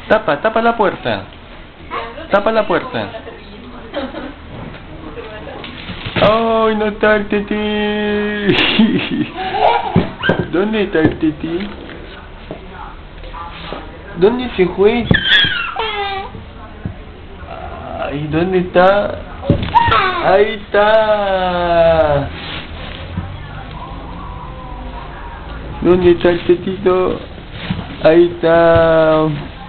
Tapa la puerta. Tapa la puerta. ¡Ay, no está el tití! ¿Dónde está el tití? ¿Dónde se fue? Ay, ¿dónde está? Ahí está. ¿Dónde está el tetito? Ahí está.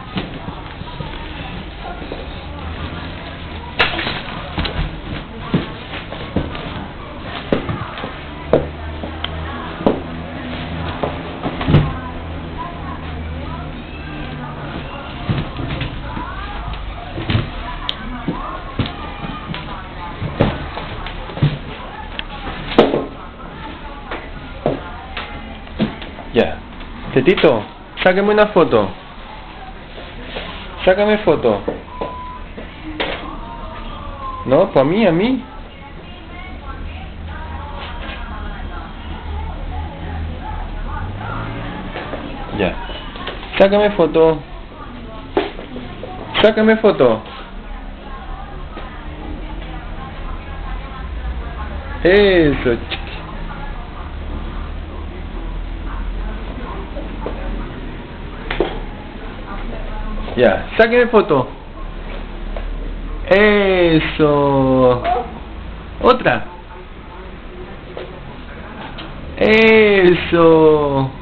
Ya. Tetito, sáqueme una foto. Sácame foto. No, pues a mí. Ya. Sácame foto. Sácame foto. Eso. Ya, sáqueme foto. Eso. Otra. Eso.